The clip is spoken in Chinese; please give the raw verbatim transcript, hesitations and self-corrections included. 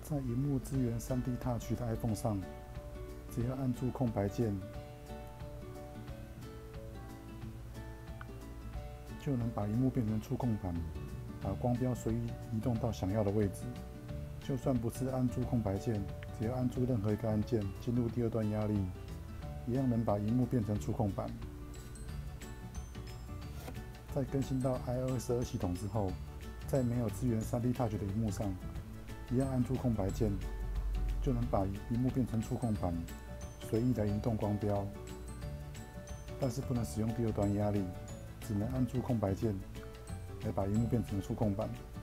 在萤幕支援 三 D Touch 的 iPhone 上，只要按住空白键，就能把萤幕变成触控板，把光标随意移动到想要的位置。就算不是按住空白键，只要按住任何一个按键，进入第二段压力，一样能把萤幕变成触控板。在更新到 iOS 十二系统之后，在没有支援 三 D Touch 的萤幕上，一样按住空白键，就能把萤幕变成触控板，随意的移动光标。但是不能使用第二段压力，只能按住空白键来把萤幕变成触控板。